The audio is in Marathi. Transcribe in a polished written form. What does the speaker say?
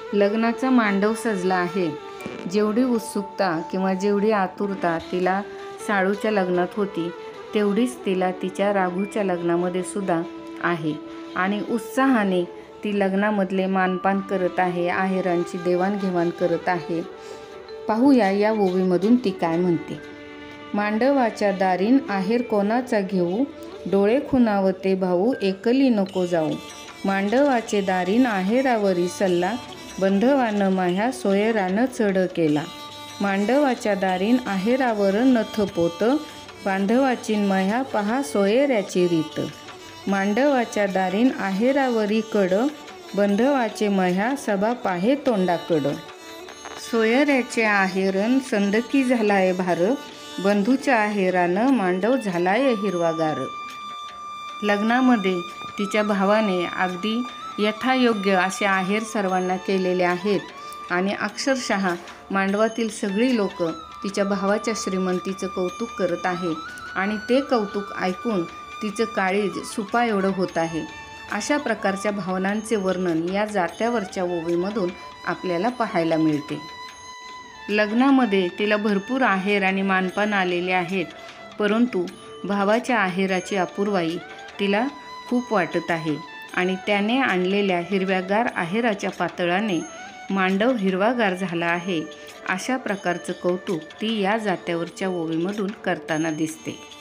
लग्नाचा मांडव सजला आहे. जेवढी उत्सुकता किंवा जेवढी आतुरता तिला साळूच्या लग्नात होती, तेवढीच तिला तिच्या राघूच्या लग्नामध्ये सुद्धा आहे. आणि उत्साहाने ती लग्नामधले मानपान करत आहे, आहेरांची देवाणघेवाण करत आहे. पाहूया या ओवीमधून ती काय म्हणते. मांडवाच्या दारीन आहेर कोणाचा घेऊ, डोळे खुणावते भाऊ एकली नको जाऊ. मांडवाचे दारीन आहेरावरी सल्ला, बंधवानं माह्या सोयरानं चढ केला. मांडवाच्या दारीन आहेरावर नथ पोत, बांधवाची मह्या पहा सोयऱ्याची रीत. मांडवाच्या दारीन आहेरावरी कड, बंधवाचे मह्या सभा पाहे तोंडाकड. सोयऱ्याचे आहेरन संदकी झालाय भार, बंधूच्या आहेरानं मांडव झालाय हिरवागार. लग्नामध्ये तिच्या भावाने अगदी यथायोग्य असे आहेर सर्वांना केलेले आहेत आणि अक्षरशः मांडवातील सगळी लोक तिच्या भावाच्या श्रीमंतीचं कौतुक करत आहे आणि ते कौतुक ऐकून तिचं काळीज सुपा एवढं होत आहे. अशा प्रकारच्या भावनांचे वर्णन या जात्यावरच्या ओवीमधून आपल्याला पाहायला मिळते. लग्नामध्ये तिला भरपूर आहेर आणि मानपान आलेले आहेत, परंतु भावाच्या आहेराची अपूर्वाई तिला खूप वाटत आहे आणि त्याने आणलेल्या हिरव्यागार आहेराच्या पातळाने मांडव हिरवागार झाला आहे. अशा प्रकारचं कौतुक ती या जात्यावरच्या ओवीमधून करताना दिसते.